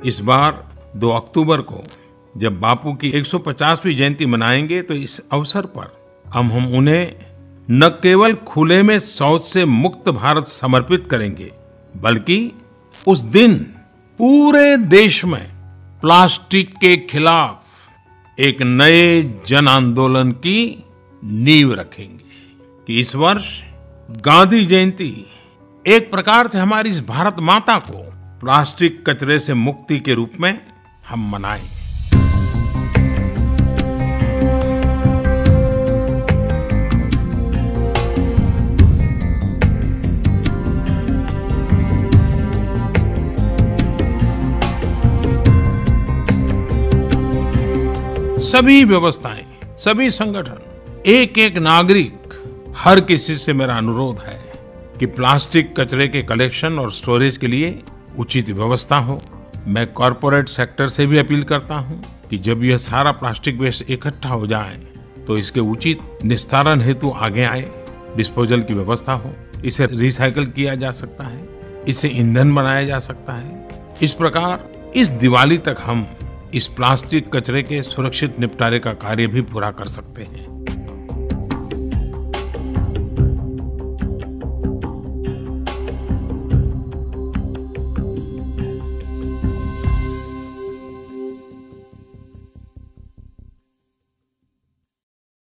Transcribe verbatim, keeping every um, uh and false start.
इस बार दो अक्टूबर को जब बापू की एक सौ पचासवीं जयंती मनाएंगे तो इस अवसर पर हम हम उन्हें न केवल खुले में शौच से मुक्त भारत समर्पित करेंगे, बल्कि उस दिन पूरे देश में प्लास्टिक के खिलाफ एक नए जन आंदोलन की नींव रखेंगे कि इस वर्ष गांधी जयंती एक प्रकार से हमारी इस भारत माता को प्लास्टिक कचरे से मुक्ति के रूप में हम मनाएं। सभी व्यवस्थाएं, सभी संगठन, एक एक नागरिक, हर किसी से मेरा अनुरोध है कि प्लास्टिक कचरे के कलेक्शन और स्टोरेज के लिए उचित व्यवस्था हो। मैं कॉरपोरेट सेक्टर से भी अपील करता हूं कि जब यह सारा प्लास्टिक वेस्ट इकट्ठा हो जाए तो इसके उचित निस्तारण हेतु आगे आए, डिस्पोजल की व्यवस्था हो। इसे रिसाइकल किया जा सकता है, इसे ईंधन बनाया जा सकता है। इस प्रकार इस दिवाली तक हम इस प्लास्टिक कचरे के सुरक्षित निपटारे का कार्य भी पूरा कर सकते हैं।